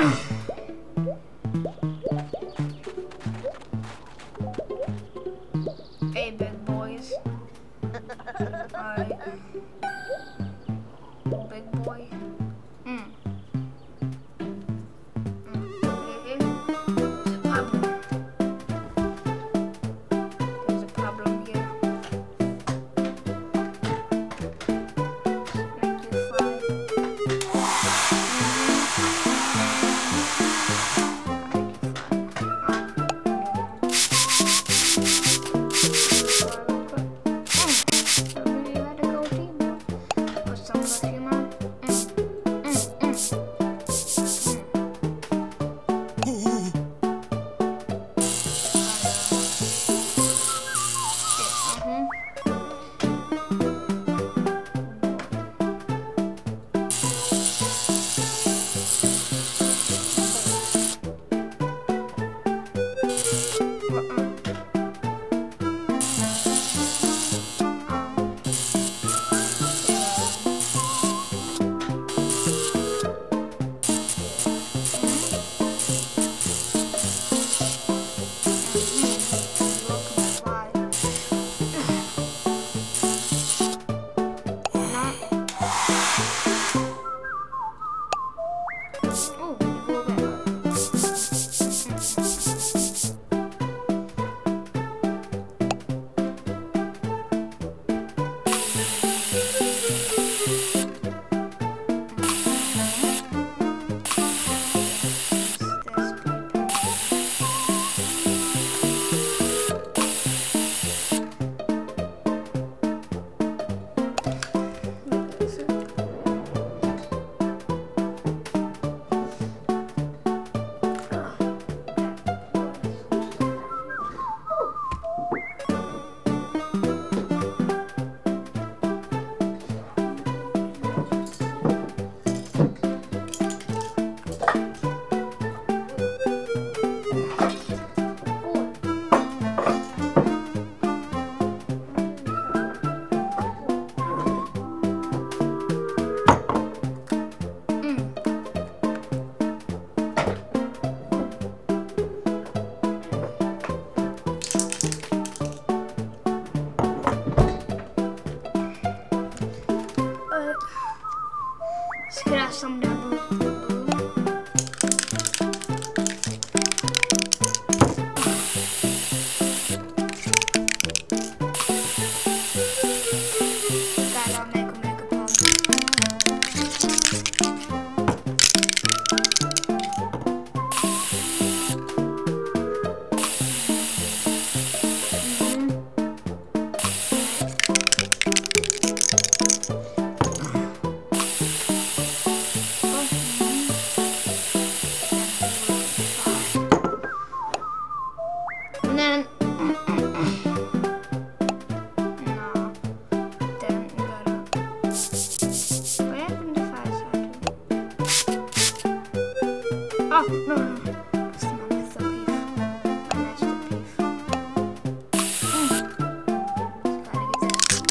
Hey, big boys. Alright. Big boy. There's a problem here. Make you fly. Could have some double. And then no. It's my method beef. My master beef. Gotta get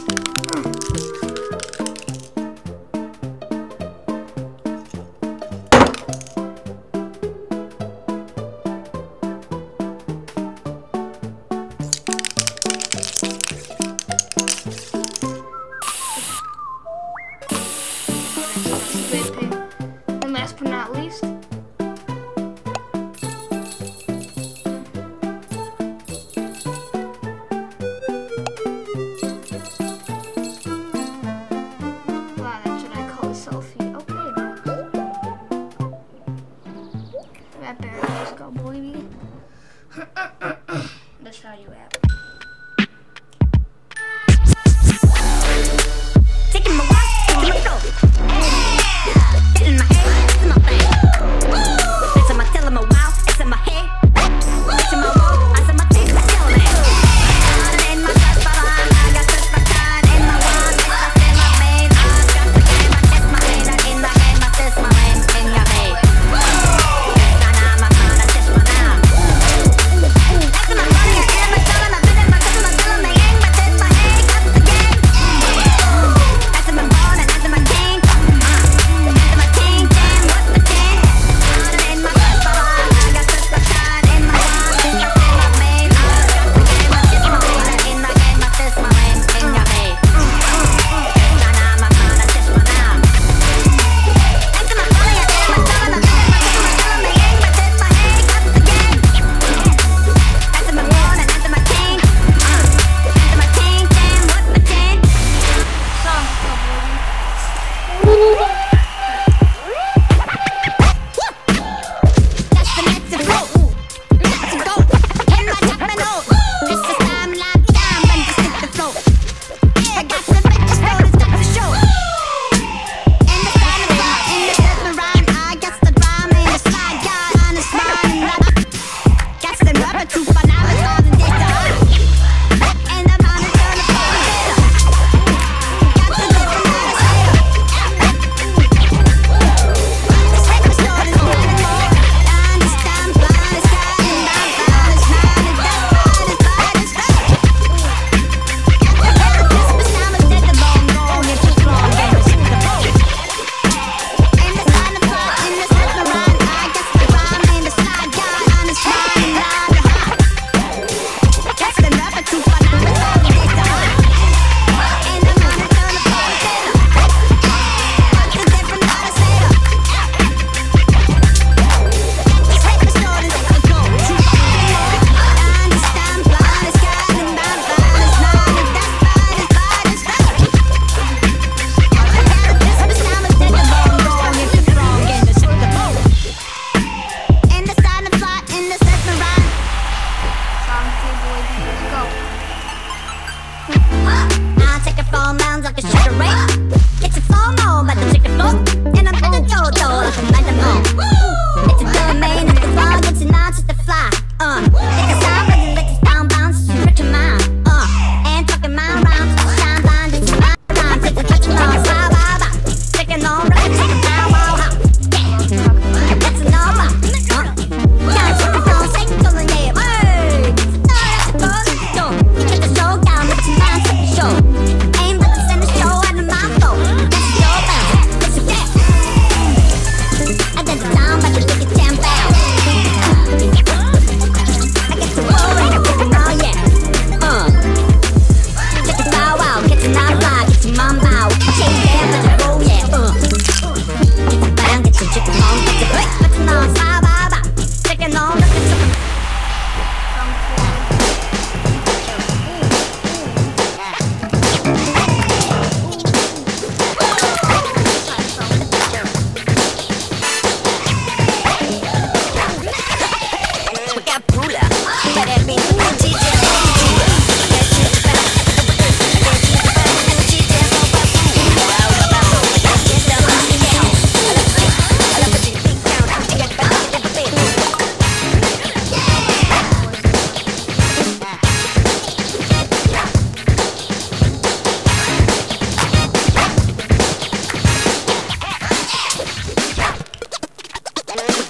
and last but not least, wow, that's what I call a selfie. Okay, that bear, let's go, baby. That's how you act. Taking my walk, taking my go. Hitting my head, it's my thing. It's in my tail, I'm a wow, it's in my head. It's in my wall, I said my teeth, I'm killing it. In my chest, I got such my kind. In my wall, it's my in my vein. I got the game, I kiss my head. In my head, my fist, my vein, in your head. It's not my mind, I kiss my now. It's in my body, and my tongue,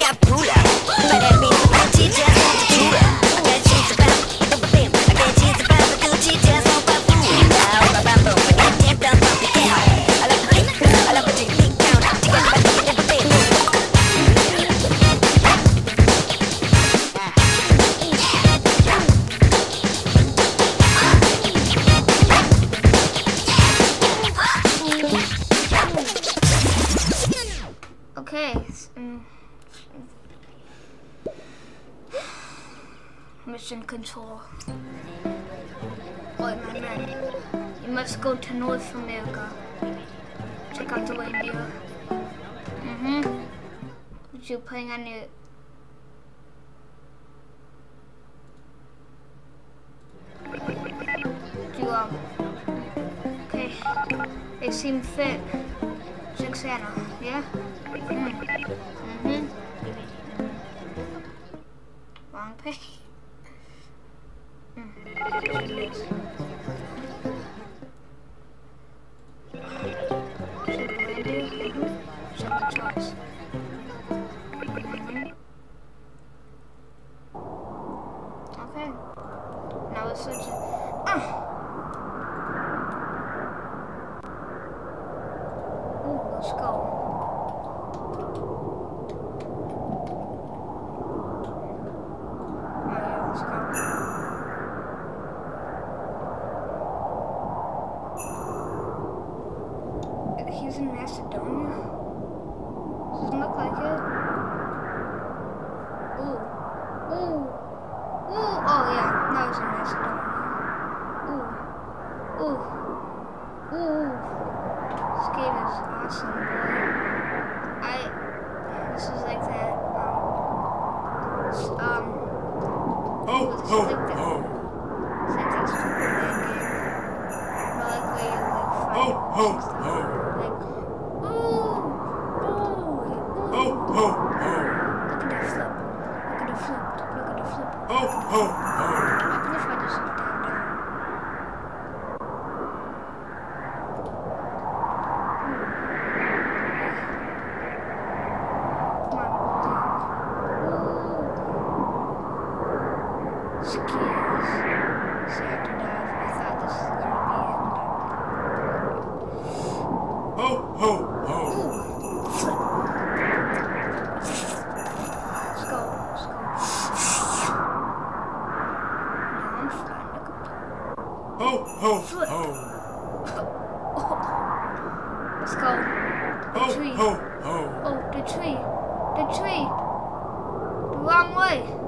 got ruler. But that means the Gucci just won't do that. I got jeans about the bam. I got jeans about the Gucci just won't pop through. Now, I got damn done from the cow. I love the I love the deep down. You got back in the bed. Okay. Mission control. Oi, my man. You must go to North America. Check out the reindeer. What you playing on your... Okay. They seem fit. Check Santa, yeah? Wrong page. Check the charts. Okay. Now let's switch it. Ooh, let's go. He's in Macedonia? Doesn't look like it. Ooh. Ooh. Ooh. Oh yeah, that was in Macedonia. Ooh. Ooh. Ooh. This game is awesome, boy. This is like that, It's like that Superman game. No, like where you like fight and stuff. Like, ooh, look at that flip. Look at the flip. Look at the flip. What happens if I just down? Come on, skis. See, I have to dive. I thought this was gonna be it. Ooh, flip. Let's go. Now I'm flying like a flip. Let's go. The tree. Oh, the tree. The wrong way.